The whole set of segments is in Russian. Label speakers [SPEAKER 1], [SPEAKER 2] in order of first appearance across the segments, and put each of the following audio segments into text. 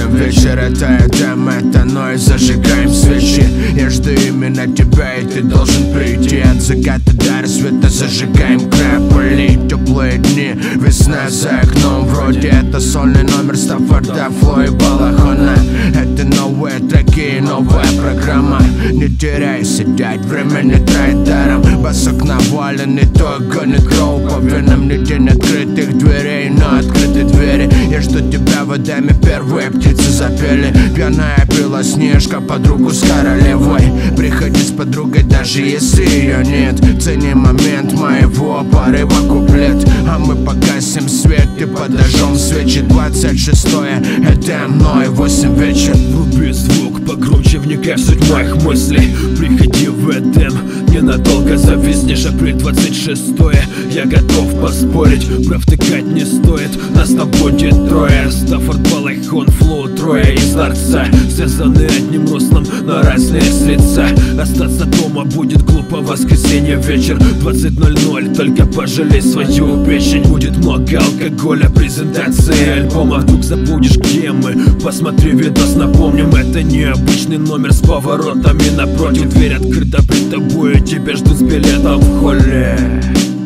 [SPEAKER 1] вечер, это но и зажигаем свечи. Я жду именно тебя, и ты должен прийти. От заката до рассвета зажигаем крапли. Теплые дни, весна за окном. Вроде это сольный номер Стаффорда, Фло и Балахона. Это новые треки, новая программа. Не теряй, сидеть, время не трать даром. Басок навален, и то гонит кровь по венам. Не день открытых дверей, но открыты двери. Я жду тебя в Эдеме, первые птицы запели. Пьяная белоснежка, подругу с королевой. Приходи с подругой, даже если ее нет. Цени момент моего порыва куплет. А мы погасим свет и подожжем свечи. 26-е, Эдем, но и 8 вечер.
[SPEAKER 2] Вруби звук погромче, вникай в суть моих мыслей. Приходи в Эдем, ненадолго зависнешь. Апрель 26-е, я готов поспорить. Провтыкать не стоит, нас там будет трое. Стаффорд, Балахон, Флоу, трое из ларца. Связаны одним руслом, но разные с лица. Остаться дома будет глупо, воскресенье вечер 20:00, только пожалей свою печень. Будет много алкоголя, презентации альбома. Вдруг забудешь, где мы, посмотри видос, напомним. Это необычный номер с поворотами напротив. Дверь открыта пред тобой, тебя ждут с билетом в холле.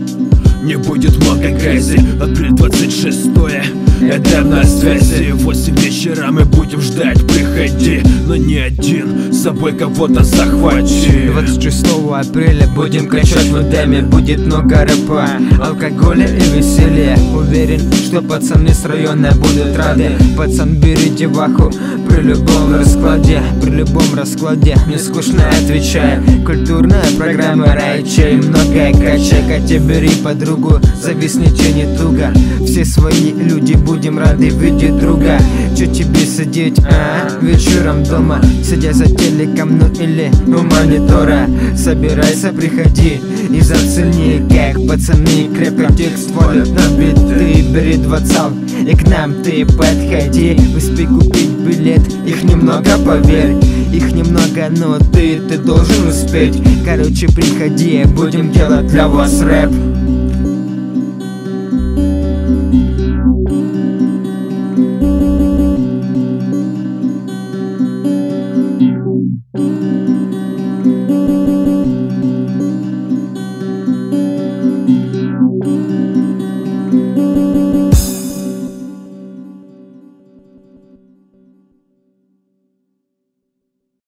[SPEAKER 2] Не будет много грязи, апрель 26-е, Эдем на связи. 8 вечера мы будем ждать, приходи, но не один, с собой кого-то захвати.
[SPEAKER 3] 26 апреля будем кричать в Эдеме. Будет много рэпа, алкоголя и веселья. Уверен, что пацаны с района будут рады. Пацан, бери деваху при любом раскладе. При любом раскладе, не скучно отвечаю. Культурная программа рай-чай, многое качай. Катя, бери подругу, зависните не туго. Все свои люди будем рады видеть друга. Чё тебе сидеть, вечером дома, сидя за телеком, ну или у монитора. Собирайся, приходи и зацени, как пацаны крепко текст валят на биты. Бери 20 и к нам ты подходи. Успей купить билет, их немного, поверь. Их немного, но ты должен успеть. Короче, приходи, будем делать для вас рэп.